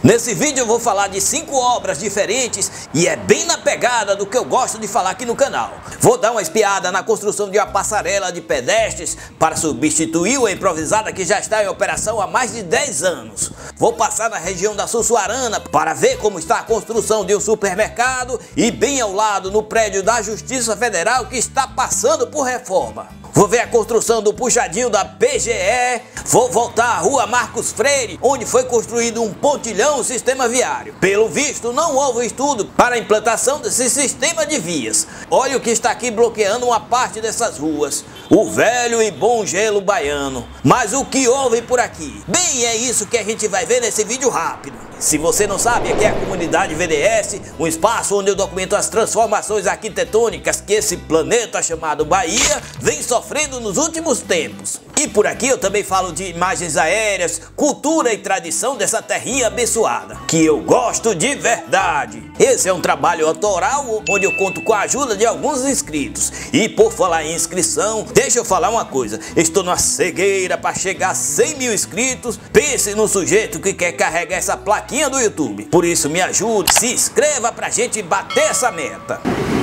Nesse vídeo eu vou falar de 5 obras diferentes e é bem na pegada do que eu gosto de falar aqui no canal. Vou dar uma espiada na construção de uma passarela de pedestres para substituir a improvisada que já está em operação há mais de 10 anos. Vou passar na região da Sussuarana para ver como está a construção de um supermercado e bem ao lado no prédio da Justiça Federal que está passando por reforma. Vou ver a construção do puxadinho da PGE, vou voltar à rua Marcos Freire, onde foi construído um pontilhão sistema viário. Pelo visto, não houve estudo para a implantação desse sistema de vias. Olha o que está aqui bloqueando uma parte dessas ruas. O velho e bom gelo baiano. Mas o que houve por aqui? Bem, é isso que a gente vai ver nesse vídeo rápido. Se você não sabe, aqui é a comunidade VDS, um espaço onde eu documento as transformações arquitetônicas que esse planeta chamado Bahia vem sofrendo nos últimos tempos. E por aqui eu também falo de imagens aéreas, cultura e tradição dessa terrinha abençoada, que eu gosto de verdade. Esse é um trabalho autoral onde eu conto com a ajuda de alguns inscritos. E por falar em inscrição, deixa eu falar uma coisa, estou numa cegueira para chegar a 100 mil inscritos. Pense no sujeito que quer carregar essa plaquinha do YouTube. Por isso me ajude, se inscreva pra gente bater essa meta.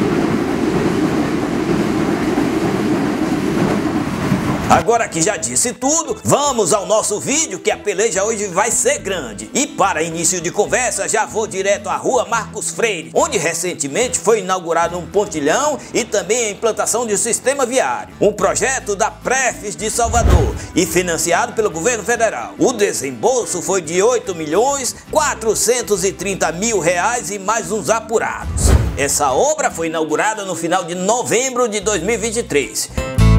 Agora que já disse tudo, vamos ao nosso vídeo que a peleja hoje vai ser grande. E para início de conversa já vou direto à rua Marcos Freire, onde recentemente foi inaugurado um pontilhão e também a implantação de um sistema viário. Um projeto da Prefis de Salvador e financiado pelo governo federal. O desembolso foi de R$ 8.430.000 e mais uns apurados. Essa obra foi inaugurada no final de novembro de 2023.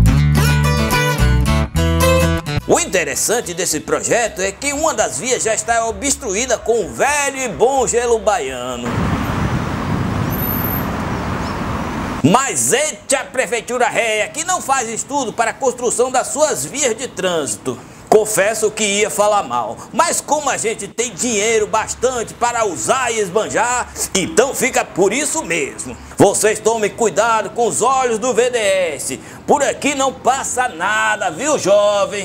O interessante desse projeto é que uma das vias já está obstruída com o velho e bom gelo baiano. Mas eita a prefeitura réia que não faz estudo para a construção das suas vias de trânsito. Confesso que ia falar mal, mas como a gente tem dinheiro bastante para usar e esbanjar, então fica por isso mesmo. Vocês tomem cuidado com os olhos do VDS, por aqui não passa nada, viu, jovem?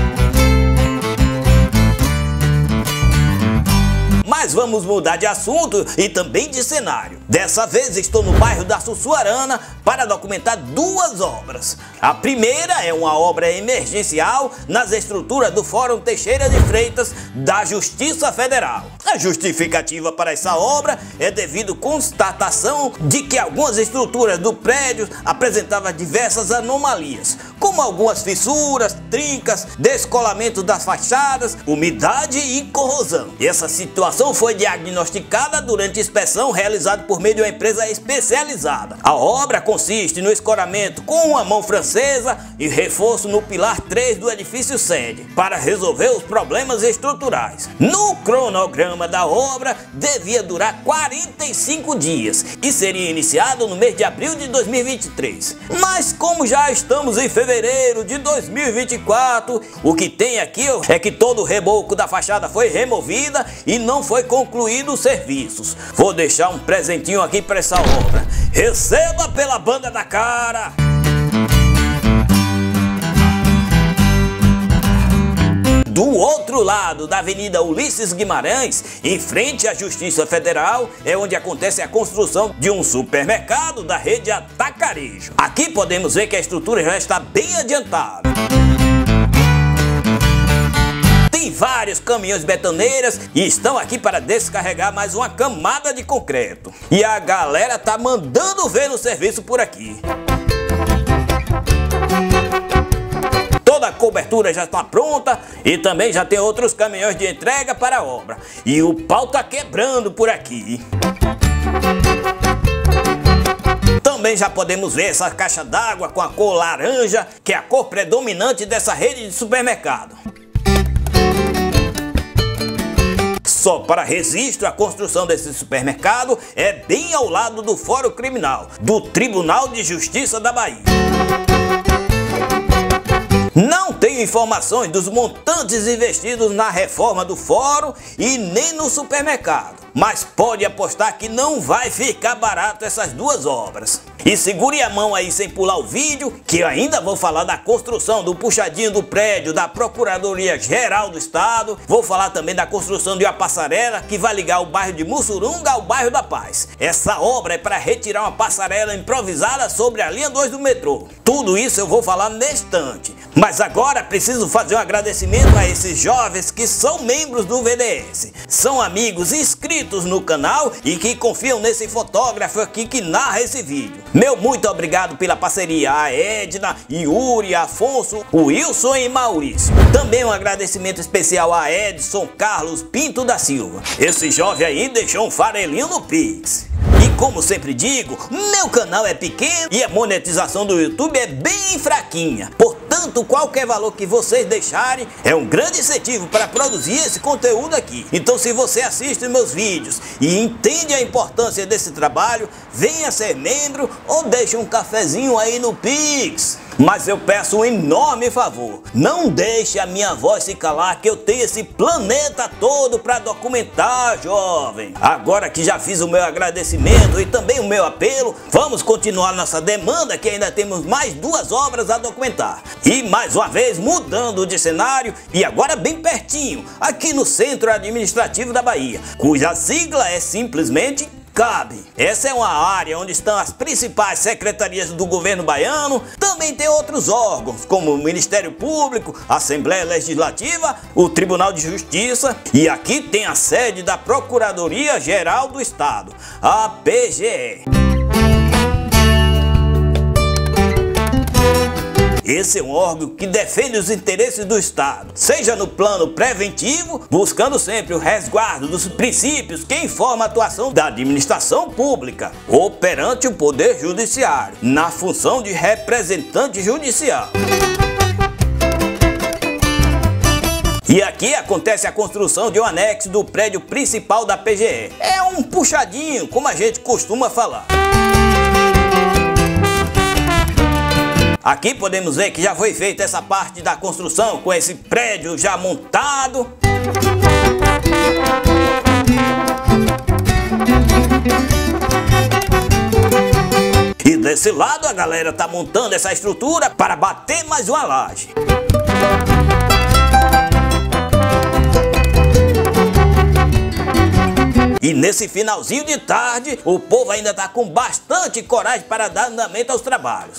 Mas vamos mudar de assunto e também de cenário. Dessa vez estou no bairro da Sussuarana para documentar 2 obras. A primeira é uma obra emergencial nas estruturas do Fórum Teixeira de Freitas da Justiça Federal. A justificativa para essa obra é devido à constatação de que algumas estruturas do prédio apresentavam diversas anomalias, como algumas fissuras, trincas, descolamento das fachadas, umidade e corrosão. E essa situação foi diagnosticada durante a inspeção realizada por meio de uma empresa especializada. A obra consiste no escoramento com uma mão francesa e reforço no pilar 3 do edifício sede, para resolver os problemas estruturais. No cronograma da obra, devia durar 45 dias e seria iniciado no mês de abril de 2023. Mas como já estamos em fevereiro de 2024, o que tem aqui é que todo o reboco da fachada foi removida e não foi concluído os serviços. Vou deixar um presentinho aqui para essa obra. Receba pela banda da cara! Do outro lado da Avenida Ulisses Guimarães, em frente à Justiça Federal, é onde acontece a construção de um supermercado da rede Atacarejo. Aqui podemos ver que a estrutura já está bem adiantada. Tem vários caminhões betoneiras e estão aqui para descarregar mais uma camada de concreto. E a galera tá mandando ver no serviço por aqui. Toda a cobertura já está pronta e também já tem outros caminhões de entrega para a obra. E o pau tá quebrando por aqui. Também já podemos ver essa caixa d'água com a cor laranja, que é a cor predominante dessa rede de supermercado. Só para registro, a construção desse supermercado é bem ao lado do Fórum Criminal, do Tribunal de Justiça da Bahia. Não tenho informações dos montantes investidos na reforma do fórum e nem no supermercado. mas pode apostar que não vai ficar barato essas duas obras. E segure a mão aí sem pular o vídeo, que eu ainda vou falar da construção do puxadinho do prédio da Procuradoria-Geral do Estado. Vou falar também da construção de uma passarela que vai ligar o bairro de Mussurunga ao bairro da Paz. Essa obra é para retirar uma passarela improvisada sobre a linha 2 do metrô. Tudo isso eu vou falar neste instante. Mas agora preciso fazer um agradecimento a esses jovens que são membros do VDS. São amigos inscritos no canal e que confiam nesse fotógrafo aqui que narra esse vídeo. Meu muito obrigado pela parceria a Edna, Yuri, Afonso, Wilson e Maurício. Também um agradecimento especial a Edson Carlos Pinto da Silva. Esse jovem aí deixou um farelinho no Pix. E como sempre digo, meu canal é pequeno e a monetização do YouTube é bem fraquinha. Portanto, qualquer valor que vocês deixarem é um grande incentivo para produzir esse conteúdo aqui. Então, se você assiste meus vídeos e entende a importância desse trabalho, venha ser membro ou deixe um cafezinho aí no Pix. Mas eu peço um enorme favor, não deixe a minha voz se calar, que eu tenho esse planeta todo para documentar, jovem. Agora que já fiz o meu agradecimento e também o meu apelo, vamos continuar nossa demanda, que ainda temos mais duas obras a documentar. E mais uma vez mudando de cenário, e agora bem pertinho, aqui no Centro Administrativo da Bahia, cuja sigla é simplesmente CAB. Essa é uma área onde estão as principais secretarias do governo baiano. Também tem outros órgãos, como o Ministério Público, a Assembleia Legislativa, o Tribunal de Justiça. E aqui tem a sede da Procuradoria-Geral do Estado, a PGE. Esse é um órgão que defende os interesses do Estado, seja no plano preventivo, buscando sempre o resguardo dos princípios que informam a atuação da administração pública, ou perante o Poder Judiciário, na função de representante judicial. E aqui acontece a construção de um anexo do prédio principal da PGE. É um puxadinho, como a gente costuma falar. Aqui podemos ver que já foi feita essa parte da construção com esse prédio já montado. E desse lado a galera tá montando essa estrutura para bater mais uma laje. E nesse finalzinho de tarde, o povo ainda tá com bastante coragem para dar andamento aos trabalhos.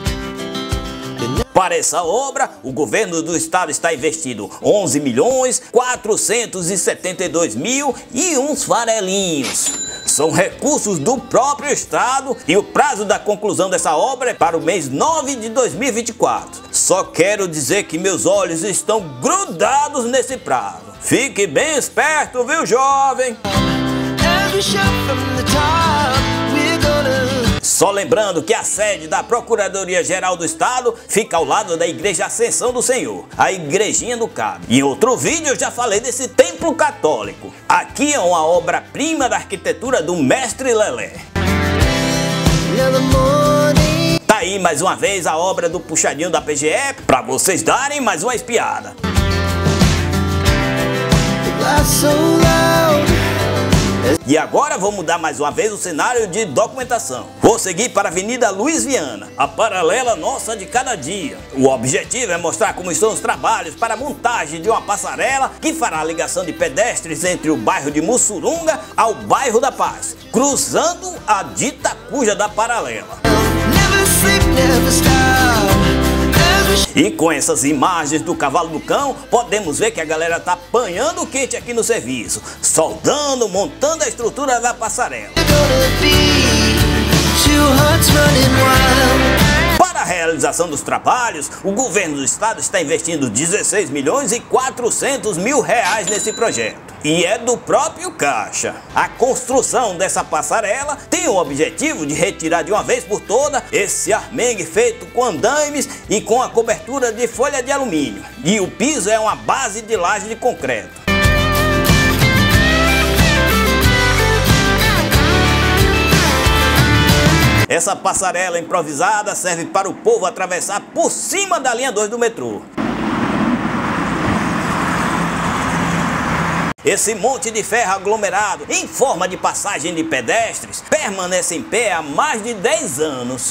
Para essa obra, o governo do estado está investindo 11.472.000 e uns farelinhos. São recursos do próprio estado e o prazo da conclusão dessa obra é para o mês 9 de 2024. Só quero dizer que meus olhos estão grudados nesse prazo. Fique bem esperto, viu, jovem? Só lembrando que a sede da Procuradoria-Geral do Estado fica ao lado da Igreja Ascensão do Senhor, a igrejinha do CAB. Em outro vídeo eu já falei desse templo católico. Aqui é uma obra-prima da arquitetura do Mestre Lelé. Tá aí mais uma vez a obra do puxadinho da PGE, para vocês darem mais uma espiada. E agora vou mudar mais uma vez o cenário de documentação. Vou seguir para a Avenida Luiz Viana, a paralela nossa de cada dia. O objetivo é mostrar como estão os trabalhos para a montagem de uma passarela que fará a ligação de pedestres entre o bairro de Mussurunga ao bairro da Paz, cruzando a dita cuja da paralela. E com essas imagens do cavalo do cão, podemos ver que a galera tá apanhando o quente aqui no serviço, soldando, montando a estrutura da passarela. Para a realização dos trabalhos, o governo do estado está investindo 16.400.000 nesse projeto. E é do próprio caixa. A construção dessa passarela tem o objetivo de retirar de uma vez por toda esse armengue feito com andaimes e com a cobertura de folha de alumínio. E o piso é uma base de laje de concreto. Essa passarela improvisada serve para o povo atravessar por cima da linha 2 do metrô. esse monte de ferro aglomerado em forma de passagem de pedestres permanece em pé há mais de 10 anos.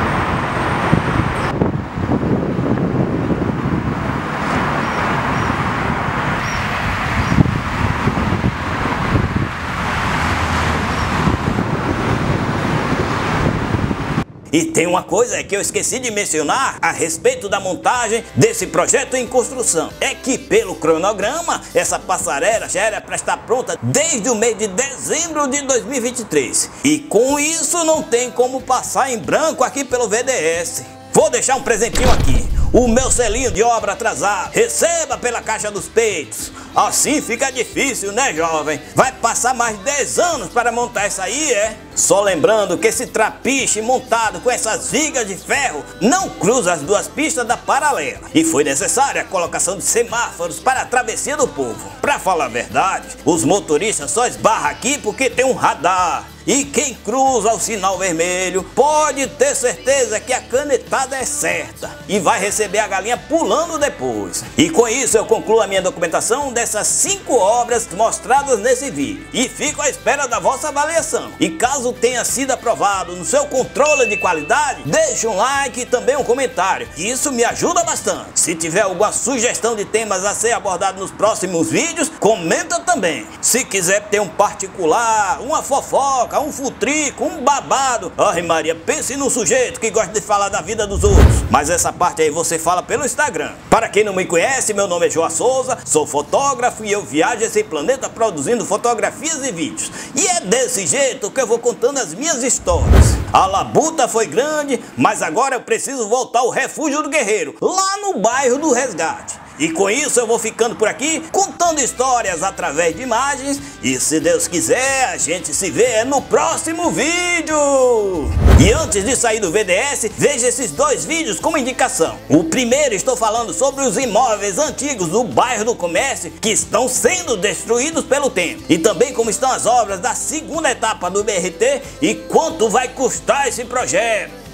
E tem uma coisa que eu esqueci de mencionar a respeito da montagem desse projeto em construção. É que pelo cronograma, essa passarela já era para estar pronta desde o mês de dezembro de 2023. E com isso não tem como passar em branco aqui pelo VDS. Vou deixar um presentinho aqui. O meu selinho de obra atrasado. Receba pela caixa dos peitos. Assim fica difícil, né, jovem? Vai passar mais de 10 anos para montar isso aí, é? Só lembrando que esse trapiche montado com essas vigas de ferro não cruza as duas pistas da paralela. E foi necessária a colocação de semáforos para a travessia do povo. Para falar a verdade, os motoristas só esbarram aqui porque tem um radar. E quem cruza o sinal vermelho pode ter certeza que a canetada é certa e vai receber a galinha pulando depois. E com isso eu concluo a minha documentação dessas 5 obras mostradas nesse vídeo. E fico à espera da vossa avaliação. E caso tenha sido aprovado no seu controle de qualidade, deixe um like e também um comentário. Isso me ajuda bastante. Se tiver alguma sugestão de temas a ser abordado nos próximos vídeos, comenta também. Se quiser ter um particular, uma fofoca, um futrico, um babado, ai Maria, pense num sujeito que gosta de falar da vida dos outros. Mas essa parte aí você fala pelo Instagram. Para quem não me conhece, meu nome é João Souza, sou fotógrafo e eu viajo esse planeta produzindo fotografias e vídeos. E é desse jeito que eu vou contando as minhas histórias. A labuta foi grande, mas agora eu preciso voltar ao Refúgio do Guerreiro, lá no bairro do Resgate. E com isso eu vou ficando por aqui, contando histórias através de imagens. E se Deus quiser, a gente se vê no próximo vídeo. E antes de sair do VDS, veja esses 2 vídeos como indicação. O primeiro estou falando sobre os imóveis antigos do bairro do Comércio que estão sendo destruídos pelo tempo. E também como estão as obras da segunda etapa do BRT e quanto vai custar esse projeto.